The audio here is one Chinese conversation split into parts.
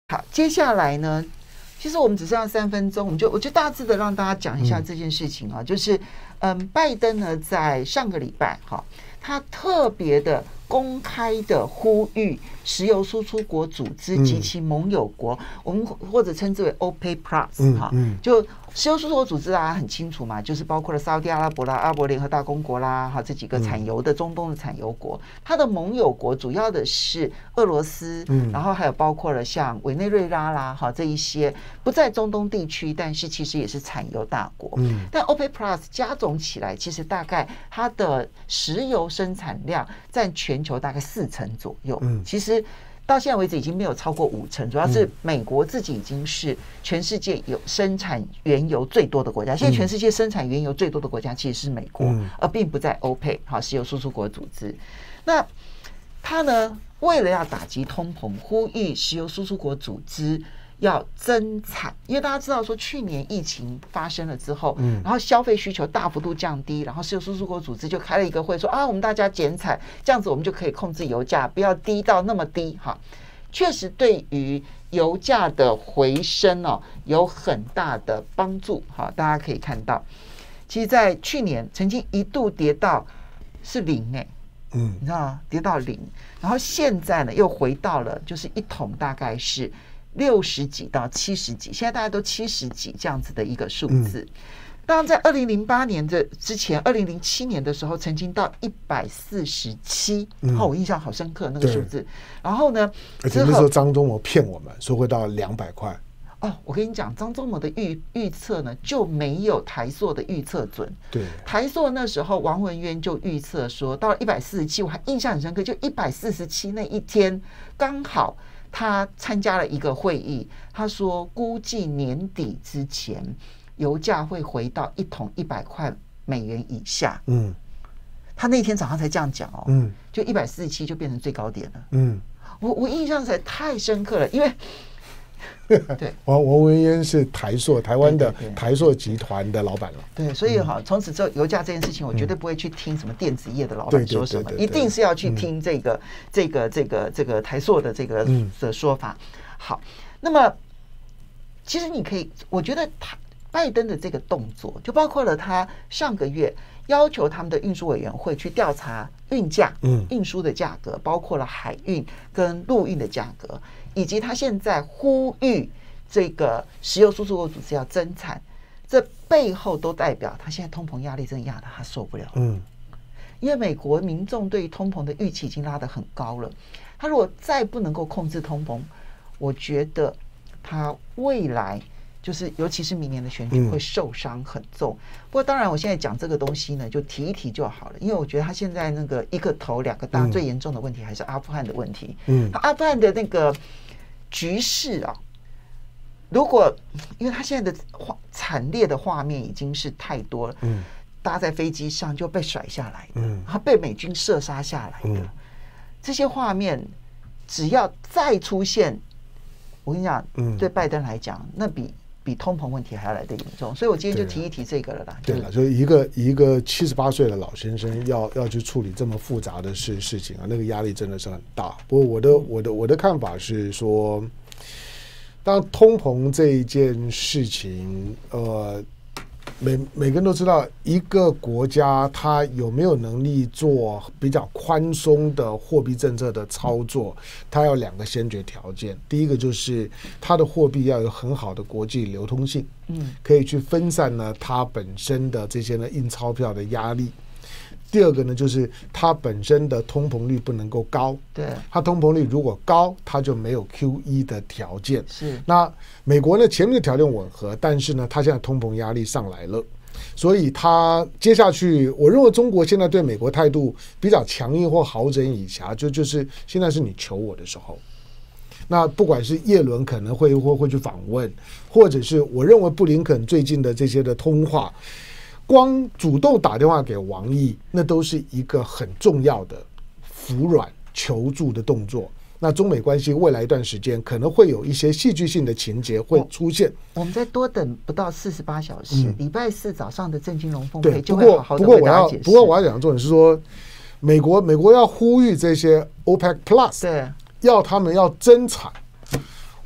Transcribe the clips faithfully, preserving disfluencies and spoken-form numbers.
好，接下来呢，其实我们只剩下三分钟，我们就我就大致的让大家讲一下这件事情啊，嗯、就是嗯，拜登呢在上个礼拜哈，他特别的公开的呼吁石油输出国组织及其盟友国，嗯、我们或者称之为 OPEC Plus 哈、嗯嗯，就石油输出国组织大家很清楚嘛，就是包括了沙特阿拉伯啦、阿拉伯联合大公国啦，哈这几个产油的中东的产油国，它的盟友国主要的是俄罗斯，嗯、然后还有包括了像委内瑞拉啦，哈这一些不在中东地区，但是其实也是产油大国。嗯，但 OPEC Plus 加总起来，其实大概它的石油生产量占全球大概四成左右。嗯，其实到现在为止已经没有超过五成，主要是美国自己已经是全世界有生产原油最多的国家。现在全世界生产原油最多的国家其实是美国，而并不在 OPEC 好石油输出国组织。那他呢，为了要打击通膨，呼吁石油输出国组织要增产，因为大家知道说去年疫情发生了之后，嗯，然后消费需求大幅度降低，然后石油输出国组织就开了一个会说啊，我们大家减产，这样子我们就可以控制油价，不要低到那么低哈。确实对于油价的回升哦有很大的帮助哈。大家可以看到，其实在去年曾经一度跌到是零哎、欸，嗯，你知道吗？跌到零，然后现在呢又回到了就是一桶大概是六十几到七十几，现在大家都七十几这样子的一个数字。嗯、当然，在二零零八年的之前，二零零七年的时候，曾经到一百四十七，哦，我印象好深刻那个数字。然后呢， 而且那时候张忠谋骗我们说会到两百块。 哦，我跟你讲，张忠谋的预预测呢就没有台塑的预测准。 对， 台塑那时候王文渊就预测说，到了一百四十七，我还印象很深刻，就一百四十七那一天刚好。他参加了一个会议，他说估计年底之前油价会回到一桶一百块美元以下。嗯，他那天早上才这样讲哦，嗯，就一百四十七就变成最高点了。嗯，我我印象实在太深刻了，因为对王王文渊是台塑台湾的台塑集团的老板了。 对，所以哈，从此之后油价这件事情，我绝对不会去听什么电子业的老板说什么，一定是要去听这个这个这个这个台塑的这个的说法。好，那么其实你可以，我觉得他拜登的这个动作，就包括了他上个月要求他们的运输委员会去调查运价、运输的价格，包括了海运跟陆运的价格。以及他现在呼吁这个石油输出国组织要增产，这背后都代表他现在通膨压力真的压得他受不了。嗯，因为美国民众对于通膨的预期已经拉得很高了，他如果再不能够控制通膨，我觉得他未来就是尤其是明年的选举会受伤很重。嗯、不过当然我现在讲这个东西呢，就提一提就好了，因为我觉得他现在那个一个头两个大，最严重的问题还是阿富汗的问题。嗯，阿富汗的那个局势啊，如果因为他现在的惨烈的画面已经是太多了，嗯，搭在飞机上就被甩下来的，嗯，他被美军射杀下来的，嗯、这些画面只要再出现，我跟你讲，嗯，对拜登来讲，那比比通膨问题还要来得严重，所以我今天就提一提这个了啦。 对了，所以一个一个七十八岁的老先生要要去处理这么复杂的事事情啊，那个压力真的是很大。不过我的我的我的看法是说，当通膨这一件事情，呃，每每个人都知道，一个国家它有没有能力做比较宽松的货币政策的操作，它有两个先决条件。第一个就是它的货币要有很好的国际流通性，嗯，可以去分散呢它本身的这些呢印钞票的压力。第二个呢，就是它本身的通膨率不能够高， 对， 它通膨率如果高，它就没有 Q E 的条件。 是， 那美国呢前面的条件吻合，但是呢，它现在通膨压力上来了，所以它接下去，我认为中国现在对美国态度比较强硬或好整以暇，就就是现在是你求我的时候。那不管是叶伦可能会会会去访问，或者是我认为布林肯最近的这些的通话。光主动打电话给王毅，那都是一个很重要的服软求助的动作。那中美关系未来一段时间可能会有一些戏剧性的情节会出现。 我们再多等不到四十八小时，礼、嗯、拜四早上的郑金龙峰会就会好好的为大家解释。 不过我要讲的重点是说，美国美国要呼吁这些 OPEC Plus， 对， 要他们要增产。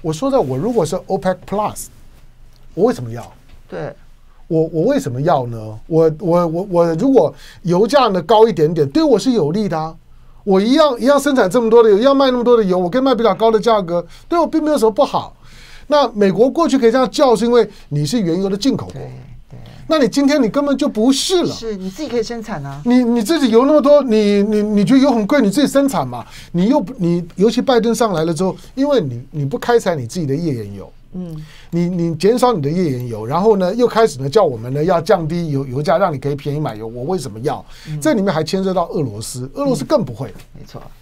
我说的，我如果是 OPEC Plus， 我为什么要？ 对。 我我为什么要呢？我我我我如果油价呢高一点点，对我是有利的啊。我一样一样生产这么多的油，一样卖那么多的油，我可以卖比较高的价格，对我并没有什么不好。那美国过去可以这样叫，是因为你是原油的进口国。那你今天你根本就不是了， 是你自己可以生产啊。 你你自己油那么多，你你你觉得油很贵，你自己生产嘛？你又你尤其拜登上来了之后，因为你你不开采你自己的页岩油。嗯，你你减少你的页岩油，然后呢，又开始呢叫我们呢要降低油油价，让你可以便宜买油。我为什么要？嗯、这里面还牵涉到俄罗斯，俄罗斯更不会。 嗯、没错。